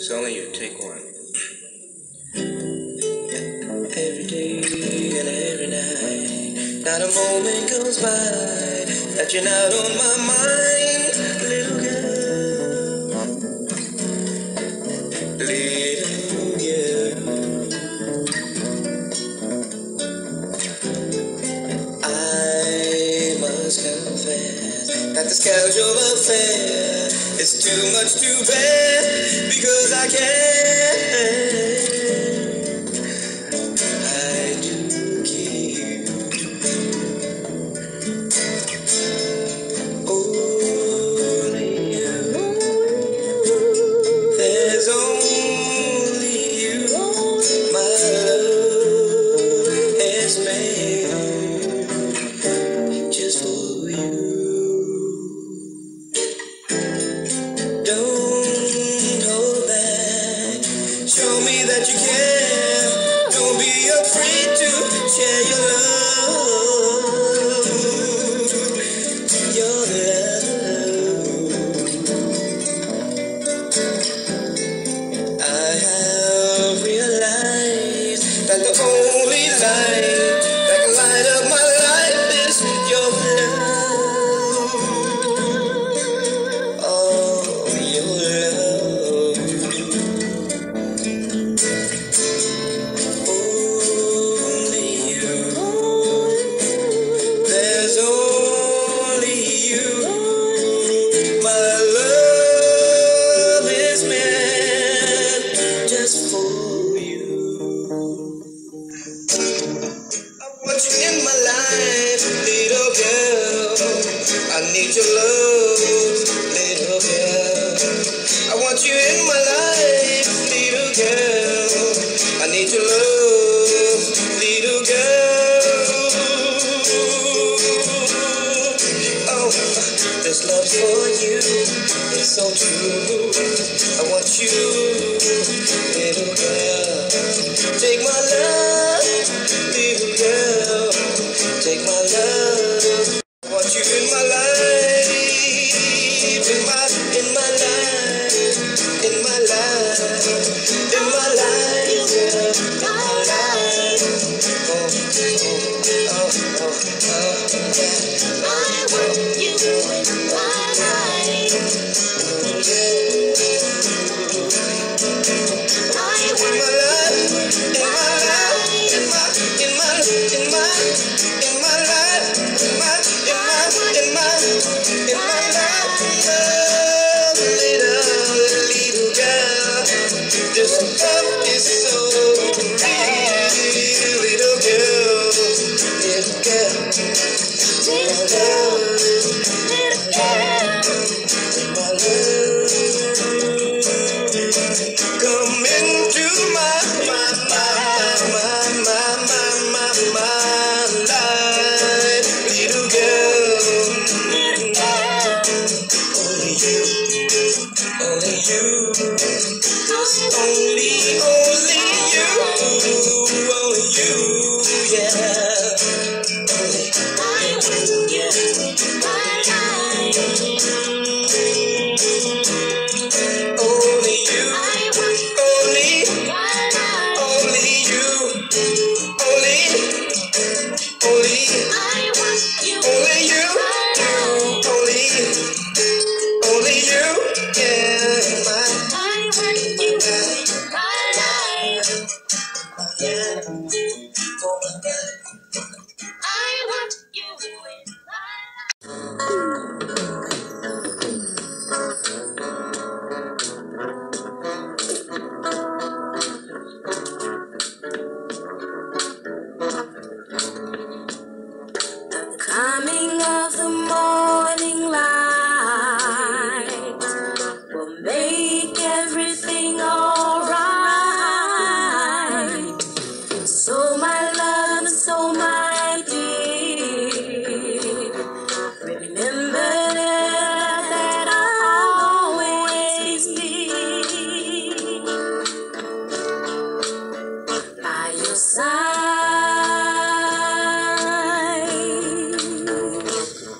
It's only you. Take one. Every day and every night, not a moment goes by that you're not on my mind, little girl, little girl. I must confess that this casual affair is too much to bear, because I can't.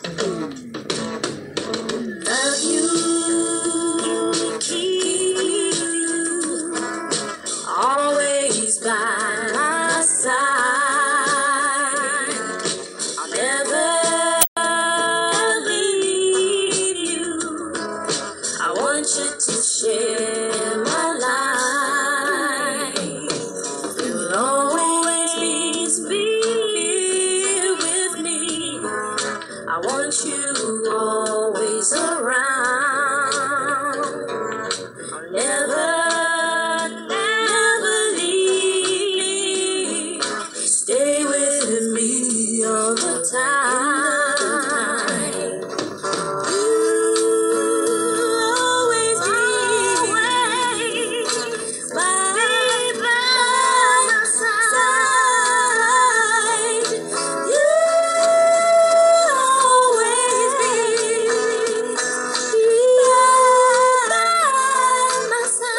Love you, keep in my life. You'll always be here with me. I want you always around. I'll never leave. Stay with me all the time. You'll always be by my side. You'll always be by my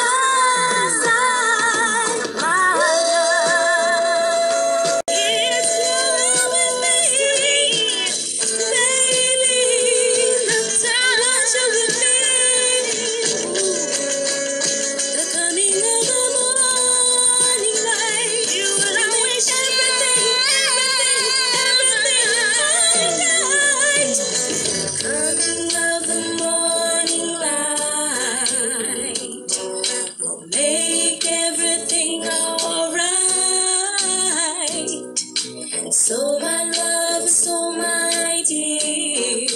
side. My love, it's you with me, baby. The time with me. The coming of the morning light. You will always everything right. Coming of the morning light will make everything alright. And so my love, so my dear,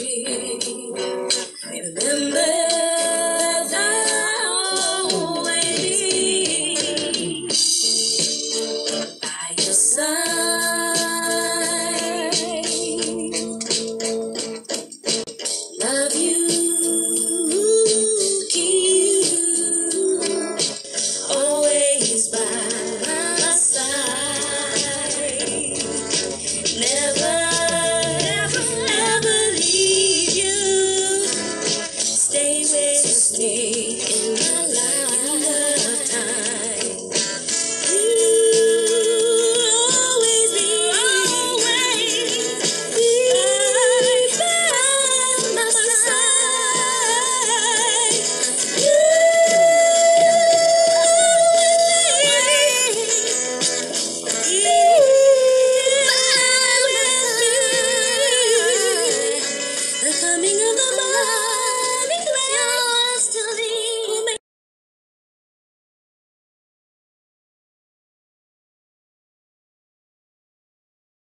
remember that I'll always be by your side. Love you, keep you always by my side. Never, ever leave you. Stay with me